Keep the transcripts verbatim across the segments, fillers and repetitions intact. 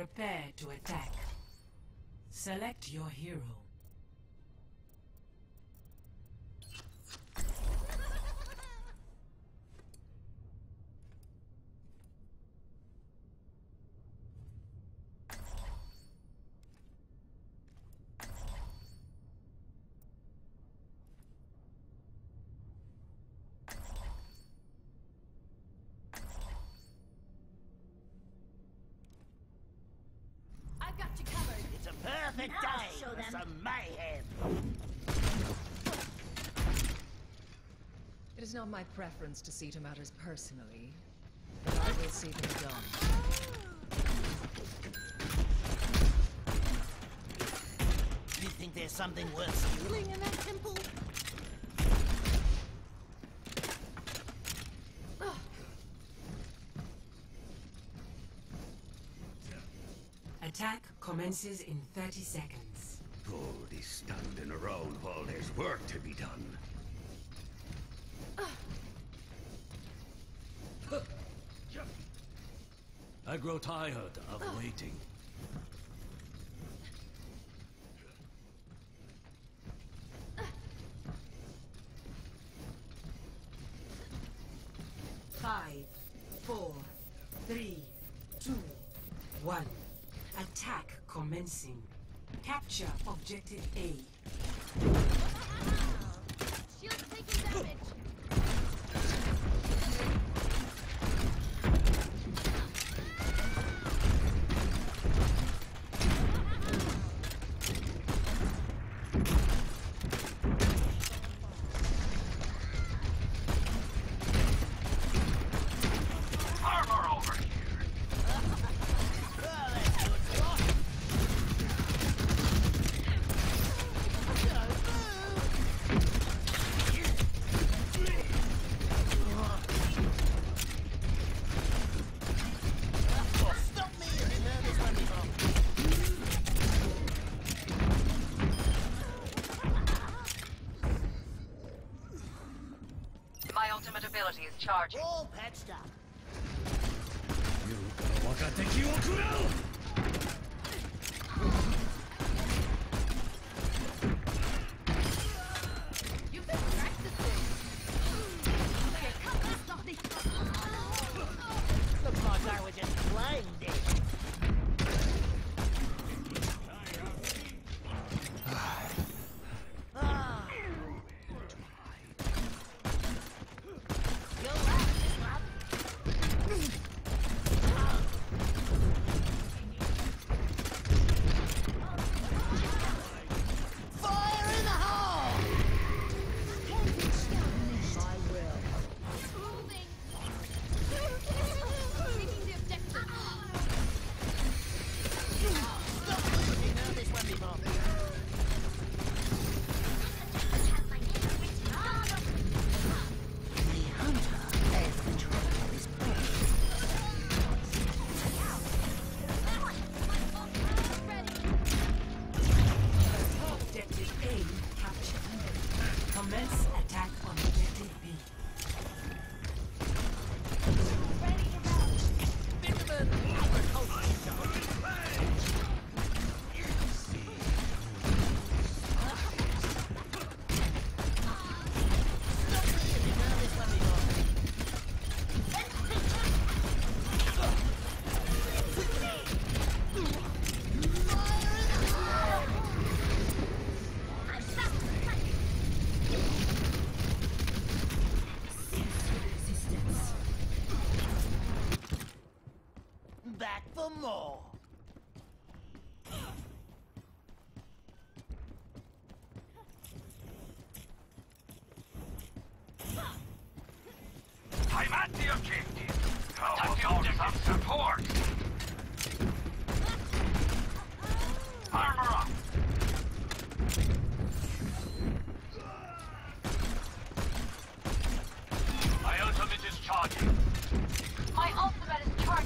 Prepare to attack. Select your hero. Perfect day for some mayhem. It is not my preference to see to matters personally, but I will see them done. You think there's something worth stealing in that temple? Attack commences in thirty seconds. Gold is standing around while there's work to be done. I grow tired of waiting. Five, four, three, two, one. Attack commencing. Capture objective A. Shield taking damage. My ultimate ability is charging. All patched up. You've been practicing. Okay, come, let's stop this. Looks like I was just playing this. Back for more. I'm at the objective. Now hold some support. Armor up. My ultimate is charging. My ultimate is charging.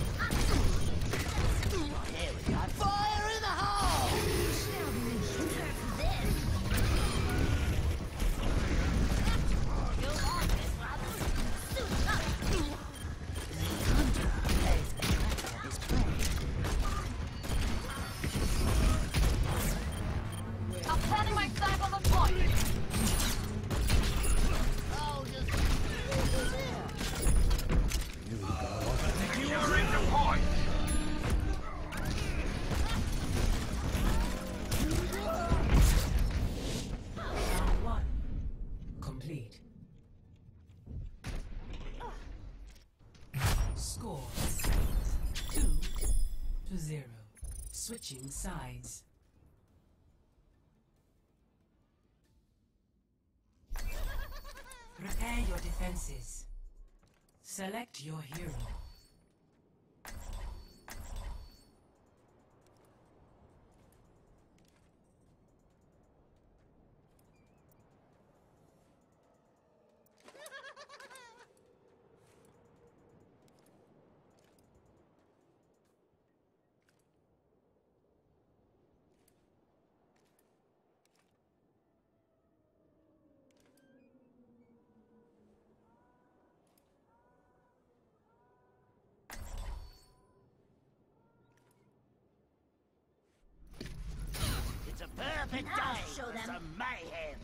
Here we go. Fire in the hole! Switching sides. Prepare your defenses. Select your hero. It's a perfect Now day show for them. some mayhem.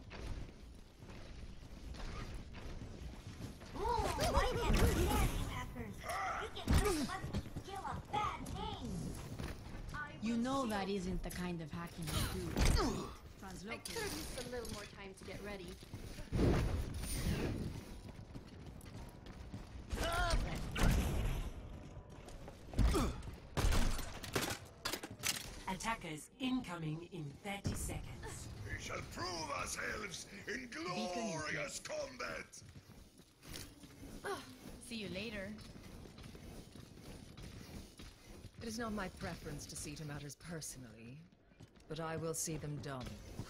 Ooh, why can't we nanny hackers? We can just let them kill a bad name. You know that isn't the kind of hacking you do. I could have used a little more time to get ready. Attackers incoming in thirty seconds. We shall prove ourselves in glorious combat! See you later. It is not my preference to see to matters personally, but I will see them done.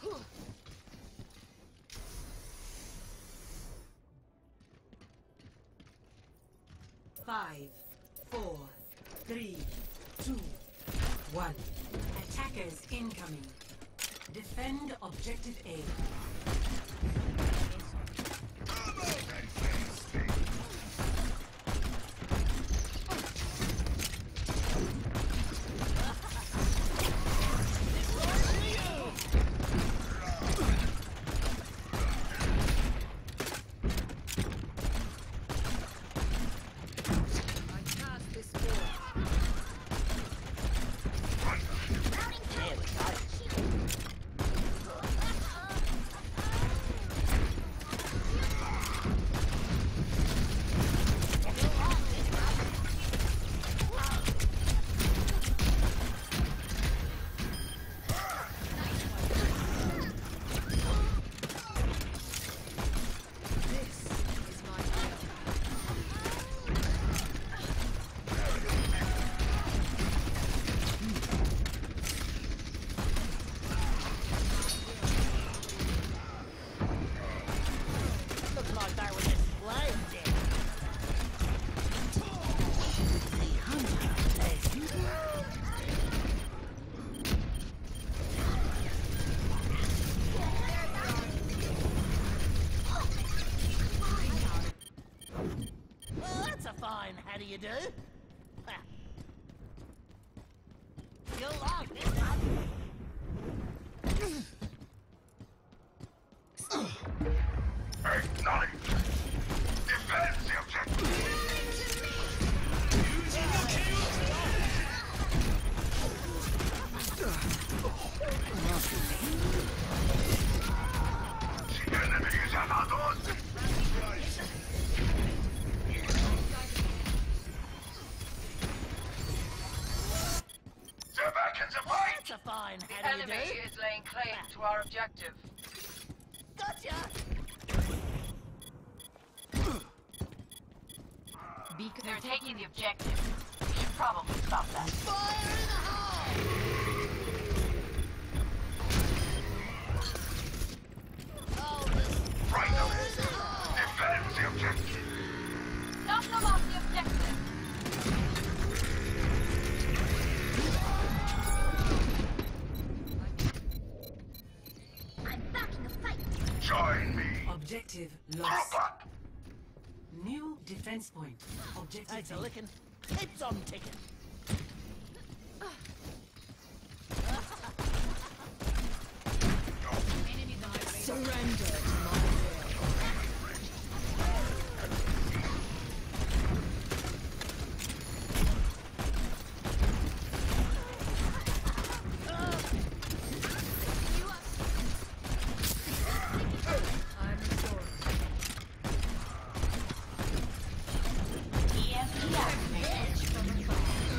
Five, four, three, two, one. Attackers incoming. Defend objective A. Come out and face me! How do you do? Ah. Go on, this one. Acknowledge! Defend the objective! The enemies are not on! They're back in the fight! That's a fine. The How do you enemy do? is laying claim to our objective. Gotcha! Beacon They're taking the objective. We should probably stop that. Fire in the hole! Oh, this Right hole away! is a hole! Defend the objective! Knock them off the objective! I'm back in the fight. Join me! Objective Group lost. up! New defense point. Objective That's a B. licking. It's on ticking. Surrender to my will. I'm restored. E F T activated.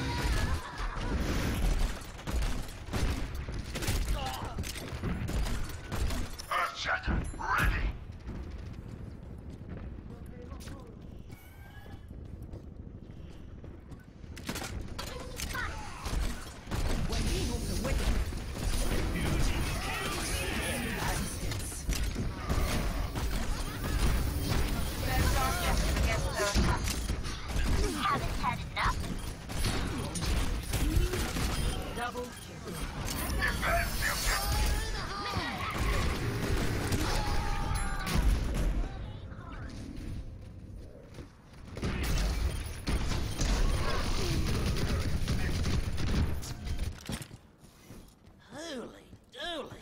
Double kill. Holy dooly.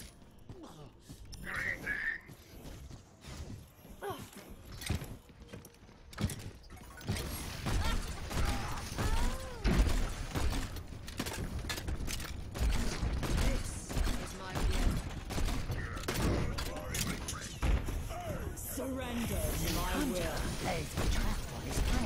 Surrender to my will. Plays the trap for his prey.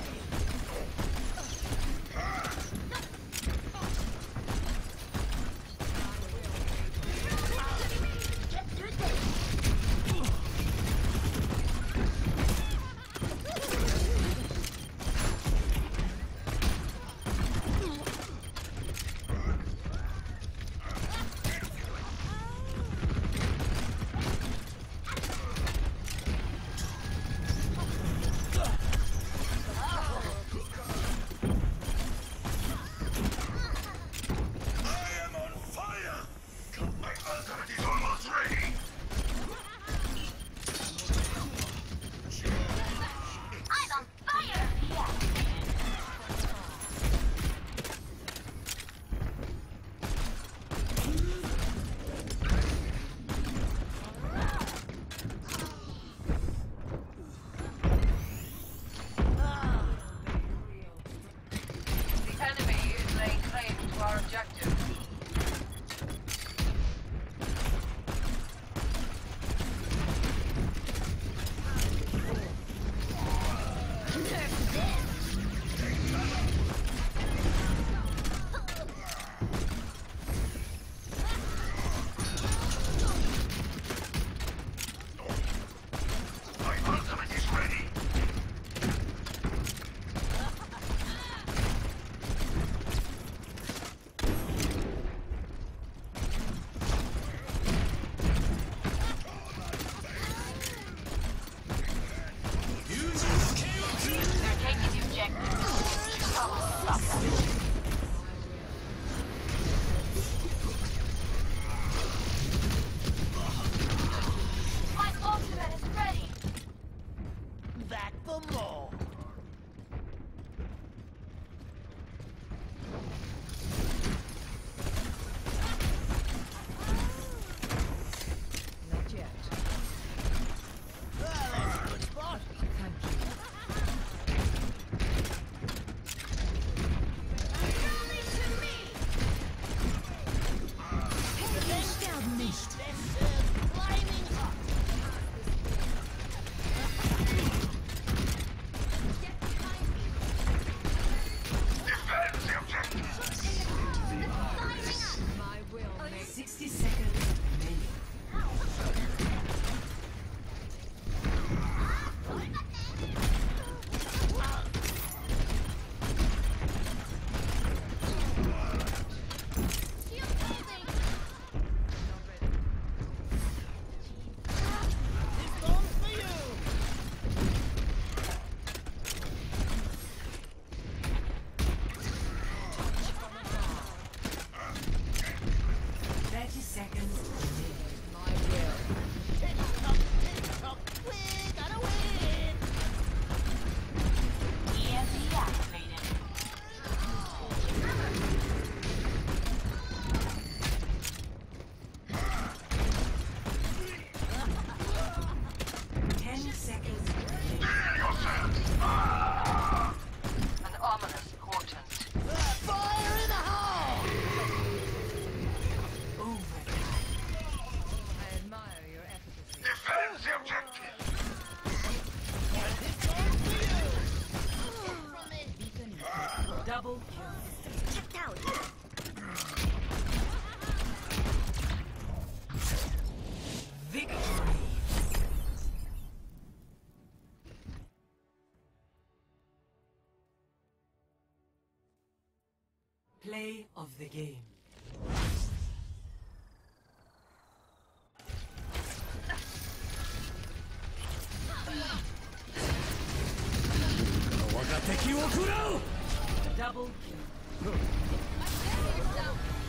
Double kill. Checked out. Victory. Play of the game. Double kill.